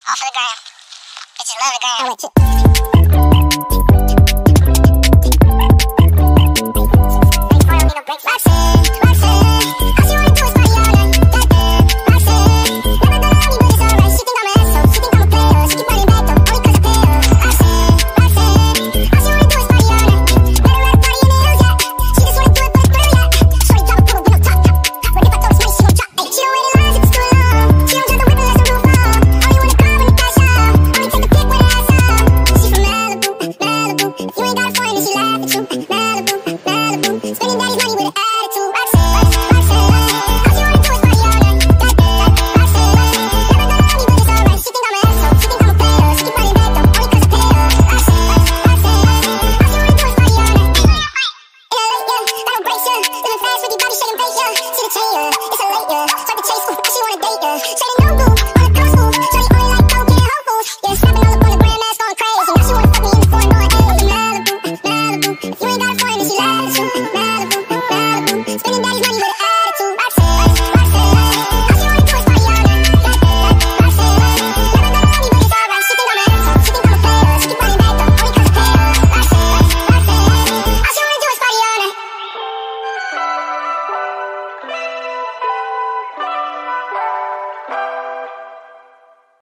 Off of the ground. Bitches love the ground. Roxanne, Roxanne, all she wanna do is party all night. Goddamn, Roxanne, never gonna love me, but it's alright. She think I'm an asshole, she think I'm a player. She keep running back though, only 'cause I pay her. Roxanne, Roxanne, all she wanna do is party all night. Let her at a party in the hills, yeah. She just wanna do it for the thrill, yeah. Shorty drop a pebble with no top, top, top. But if I throw this money, she gon' drop. Ay, she don't wait in lines if it's too long. She don't jump the whip unless the roof on. Only wanna cry when the cash out. Only take a pic when the ass out. She from Malibu, Malibu. If you ain't got a foreign, then she laugh at you. Malibu, Malibu. Spending daddy's money with an attitude. Roxanne, Roxanne, all she wanna do is party all night. Goddamn, Roxanne, never gonna love me, but it's alright. She think I'm an asshole, she think I'm a player. She keep running back though, only 'cause I pay her. Roxanne, Roxanne, all she wanna do is party all night. In LA, yeah, that'll brace ya. Living fast with your body shaking bait, yeah. See the chain, yeah, it's a late, yeah. Swipe the chase, ooh, all she wanna date, yeah. Shady no boo, on the coast, ooh. Shorty only like coke and Whole Foods. Yeah, snapping all up on the grandmas, going crazy. Now she wanna fuck me in the foreign, going, hey, Malibu, Malibu. If you ain't got a foreign, then she laughs at you.